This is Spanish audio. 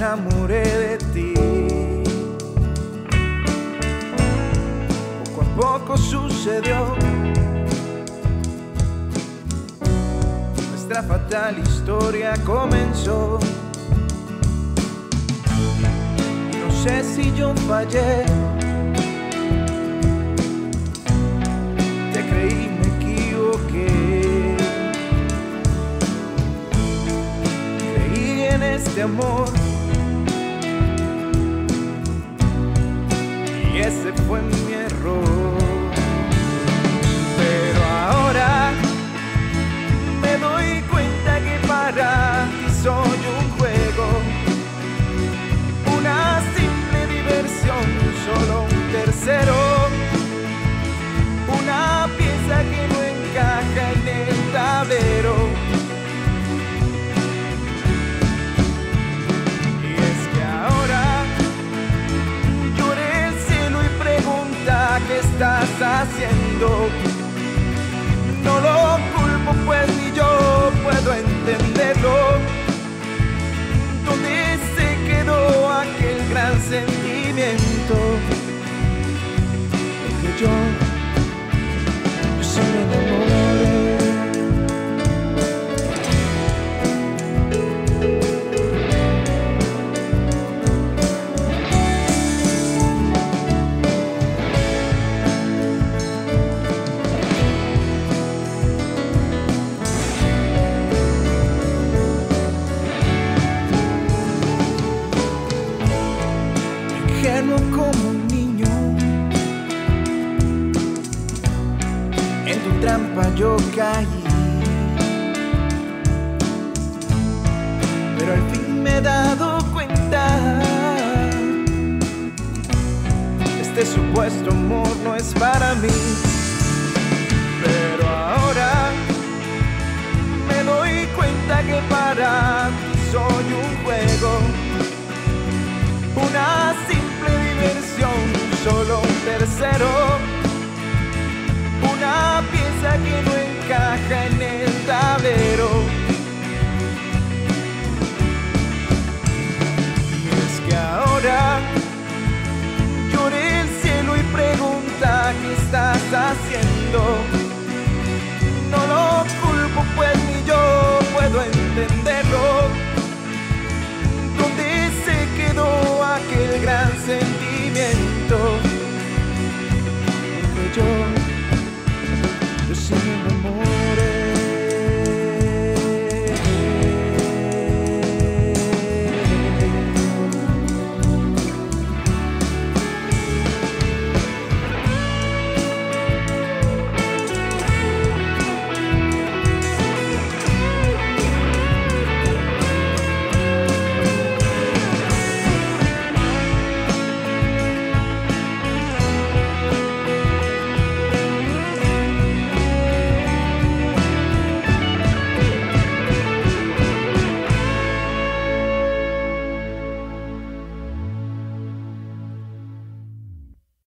enamoré de ti. Poco a poco sucedió nuestra fatal historia comenzó. Y no sé si yo fallé, te creí, me equivoqué. Creí en este amor y ese fue mi error. Pero ahora me doy cuenta que para ti soy un juego, una simple diversión, solo un tercero, una pieza que no encaja en el tablero. Y es que ahora llora el cielo y pregunta ¿qué estás haciendo? No lo culpo pues ni yo puedo entenderlo. ¿Dónde se quedó aquel gran sentimiento? Porque yo sí me enamoré. Ingenuo como un niño, en tu trampa yo caí, pero al fin me he dado cuenta, este supuesto amor no es para mí. Pero ahora me doy cuenta que para ti soy un juego, una simple diversión, solo un tercero, una pieza que no encaja en el tablero.